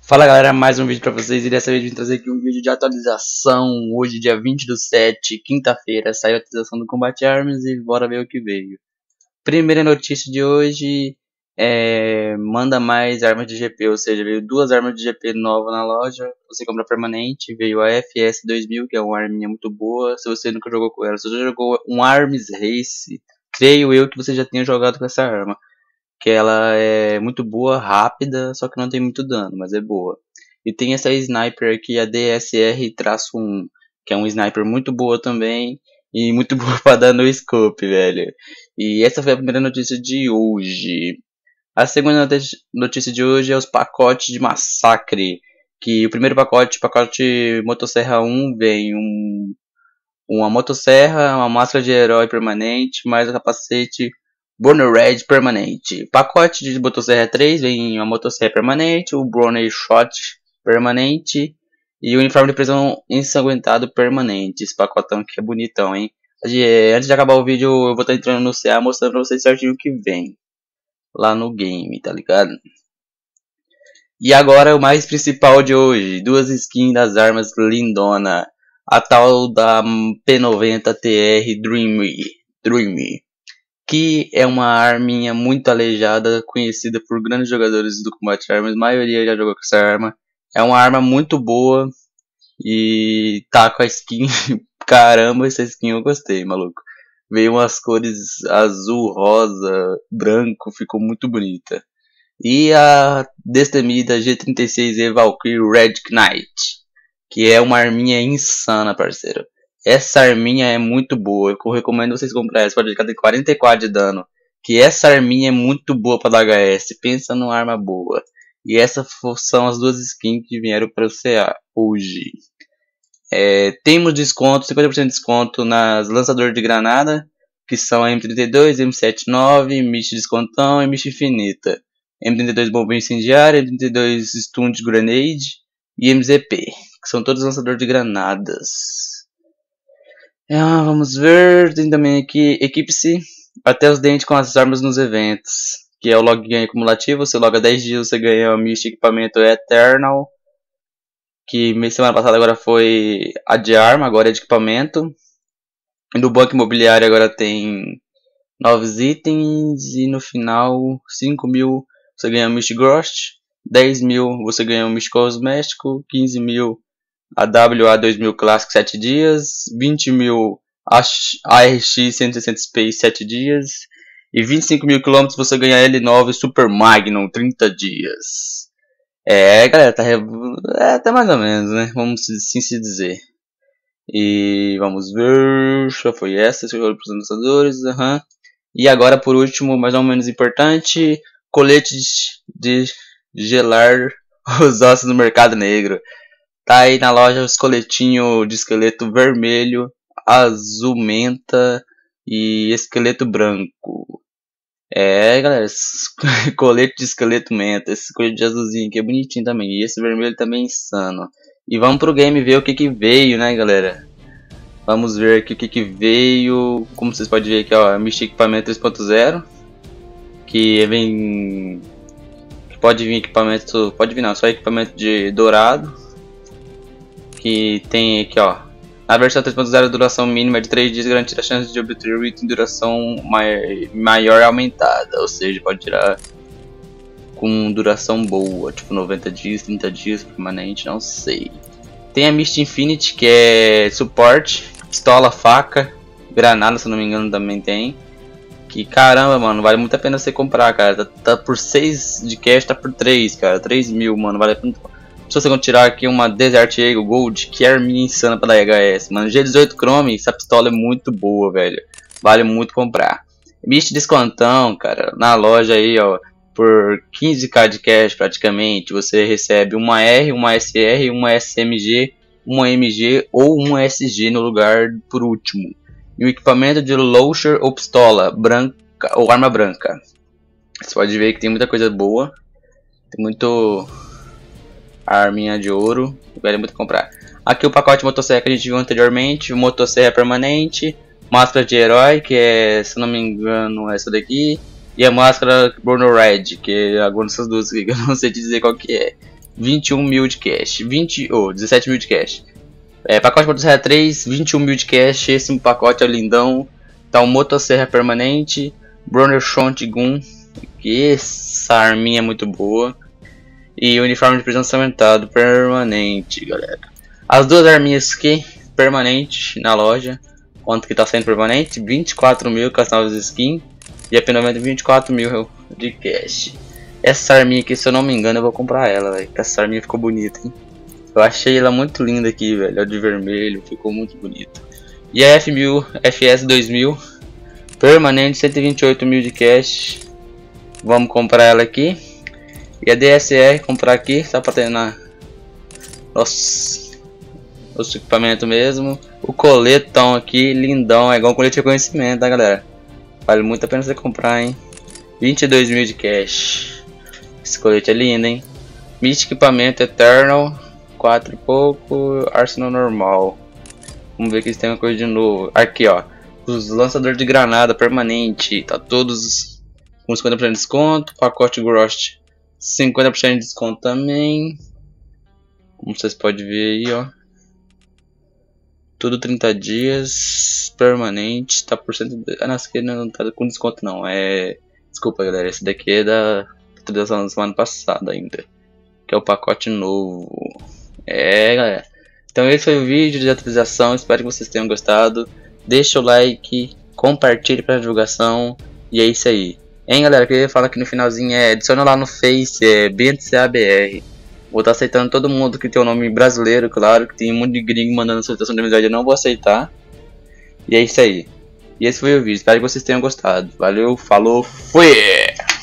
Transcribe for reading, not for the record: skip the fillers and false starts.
Fala galera, mais um vídeo pra vocês e dessa vez vim trazer aqui um vídeo de atualização. Hoje dia 20/7, quinta-feira, saiu a atualização do Combat Arms e bora ver o que veio. Primeira notícia de hoje manda mais armas de GP, ou seja, veio duas armas de GP novas na loja. Você compra permanente, veio a FS2000, que é uma arminha muito boa. Se você nunca jogou com ela, se você jogou um Arms Race, creio eu que você já tenha jogado com essa arma. Que ela é muito boa, rápida, só que não tem muito dano, mas é boa. E tem essa sniper aqui, a DSR-1, que é um sniper muito boa também, e muito boa pra dar no scope, velho. E essa foi a primeira notícia de hoje. A segunda notícia de hoje é os pacotes de massacre. Que o primeiro pacote Motosserra 1, vem uma motosserra, uma máscara de herói permanente, mais o capacete Burner Red permanente. Pacote de motosserra 3 vem uma motosserra permanente, o Burner Shot permanente e o uniforme de prisão ensanguentado permanente. Esse pacotão que é bonitão, hein? Antes de acabar o vídeo, eu vou estar entrando no CA mostrando pra vocês certinho o que vem lá no game, tá ligado? E agora o mais principal de hoje, duas skins das armas lindona. A tal da P90 TR Dreamy, que é uma arminha muito aleijada, conhecida por grandes jogadores do Combat Arms, a maioria já jogou com essa arma. É uma arma muito boa e tá com a skin, caramba, essa skin eu gostei, maluco. Veio umas cores azul, rosa, branco, ficou muito bonita. E a destemida G36E Valkyrie Red Knight, que é uma arminha insana, parceiro. Essa arminha é muito boa, eu recomendo vocês comprarem essa, pode ficar de 44 de dano. Que essa arminha é muito boa para dar HS, pensa numa arma boa. E essas são as duas skins que vieram para o CA hoje. Temos desconto, 50% de desconto nas lançadores de granada, que são a M32, M79, Mist Descontão e Mist Infinita. M32 Bomba Incendiária, M32 Stunt Grenade e MZP, que são todos lançadores de granadas. Vamos ver, tem também aqui, equipe-se até os dentes com as armas nos eventos, que é o login acumulativo. Você loga 10 dias, você ganha o Mist Equipamento Eternal, que semana passada agora foi a de arma, agora é de equipamento. E no banco imobiliário agora tem novos itens, e no final 5.000 você ganha o Mist Grost, 10.000 você ganha o Mist Cosmético, 15.000 a WA2000 Classic 7 dias, 20.000 ARX 160 Space 7 dias e 25.000 km você ganha L9 Super Magnum 30 dias. Galera, tá até mais ou menos, né? Vamos assim se dizer. E vamos ver, já foi essa, esse foi para os lançadores, E agora por último, mais ou menos importante, colete de gelar os ossos no mercado negro. Tá aí na loja os coletinhos de esqueleto vermelho, azul menta e esqueleto branco. Galera, colete de esqueleto menta, esse colete de azulzinho aqui é bonitinho também. E esse vermelho também é insano. E vamos pro game ver o que veio, né, galera? Vamos ver aqui o que veio. Como vocês podem ver aqui, ó, Mist Equipamento 3.0. Que vem... Pode vir equipamento... Pode vir não, só equipamento de dourado. Que tem aqui, ó, na versão 3.0 duração mínima de 3 dias, garantir a chance de obter o item duração maior aumentada, ou seja, pode tirar com duração boa, tipo 90 dias, 30 dias permanente, não sei. Tem a Mist Infinity, que é suporte, pistola, faca, granada, se não me engano também tem. Que caramba, mano, vale muito a pena você comprar, cara. Tá por 6 de cash, tá por 3, cara, 3.000, mano, vale a pena. Se você tirar aqui uma Desert Eagle Gold, que é arminha insana pra dar HS, mano. G18 Chrome, essa pistola é muito boa, velho. Vale muito comprar. Mist Descontão, cara, na loja aí, ó. Por 15k de cash praticamente, você recebe uma R, uma SR, uma SMG, uma MG ou uma SG no lugar por último. E o equipamento de Launcher ou pistola branca ou arma branca. Você pode ver que tem muita coisa boa. Tem muito... arminha de ouro, vale muito comprar. Aqui o pacote de motosserra que a gente viu anteriormente, motosserra permanente, máscara de herói, que é, se não me engano, essa daqui, e a máscara Burner Red, que é alguma dessas duas aqui, que eu não sei te dizer qual que é. 21 mil de cash. 17 mil de cash. Pacote motosserra 3, 21 mil de cash. Esse pacote é lindão. Tá um motosserra permanente. Brunner Shot Gun. Que essa arminha é muito boa. E uniforme de prisão aumentado permanente, galera. As duas arminhas aqui, permanente na loja. Quanto que tá saindo permanente? 24 mil com as novas skins. E apenas 24 mil de cash. Essa arminha aqui, se eu não me engano, eu vou comprar ela, velho. Essa arminha ficou bonita, hein? Eu achei ela muito linda aqui, velho. De vermelho, ficou muito bonito. E a F1000, FS 2000, permanente, 128 mil de cash. Vamos comprar ela aqui. E a DSR, comprar aqui, só pra ter na... Nossa, os equipamentos mesmo. O coletão aqui, lindão, é igual um colete de reconhecimento, tá, galera? Vale muito a pena você comprar, hein? 22 mil de cash. Esse colete é lindo, hein? Místico equipamento Eternal, 4 e pouco. Arsenal normal. Vamos ver aqui se tem uma coisa de novo. Aqui, ó. Os lançadores de granada permanente. Tá todos com 50% de desconto. Pacote Grost, 50% de desconto também. Como vocês podem ver aí, ó. Tudo 30 dias. Permanente. Tá por cento. Ah, nossa, aqui não tá com desconto não. Desculpa, galera. Esse daqui é da atualização da semana passada ainda. Que é o pacote novo. Galera. Então esse foi o vídeo de atualização. Espero que vocês tenham gostado. Deixa o like. Compartilhe para divulgação. E é isso aí. Hein, galera? Eu queria falar aqui no finalzinho. Adiciona lá no Face. BNCABR. Vou estar aceitando todo mundo que tem o nome brasileiro, claro. Que tem um monte de gringo mandando solicitação de amizade. Eu não vou aceitar. E é isso aí. E esse foi o vídeo. Espero que vocês tenham gostado. Valeu, falou, fui!